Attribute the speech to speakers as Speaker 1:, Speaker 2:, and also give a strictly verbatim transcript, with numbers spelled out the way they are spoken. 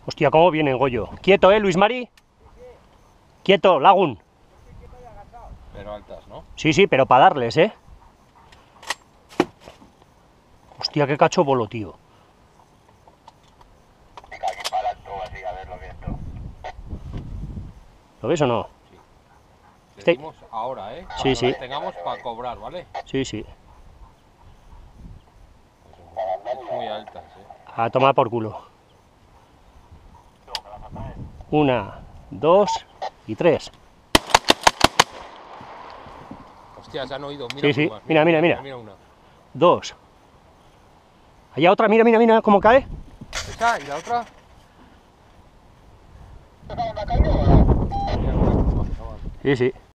Speaker 1: Hostia, cómo viene Goyo. Quieto, ¿eh, Luis Mari? Quieto, Lagun.
Speaker 2: Pero altas, ¿no?
Speaker 1: Sí, sí, pero para darles, ¿eh? Hostia, qué cacho bolo, tío. ¿Lo ves o no?
Speaker 2: Sí.
Speaker 1: Este-
Speaker 2: Decimos ahora, ¿eh? Cuando
Speaker 1: Sí, sí.
Speaker 2: las tengamos para cobrar, ¿vale?
Speaker 1: Sí, sí.
Speaker 2: Es muy altas, ¿eh?
Speaker 1: A tomar por culo. Una, dos y tres.
Speaker 2: Hostia, se han oído. Mira,
Speaker 1: Sí, sí.
Speaker 2: plumas,
Speaker 1: Mira, mira, mira.
Speaker 2: Mira una.
Speaker 1: Dos. Allá otra, mira, mira, mira cómo cae.
Speaker 2: ¿Esa y la otra?
Speaker 1: Sí, sí.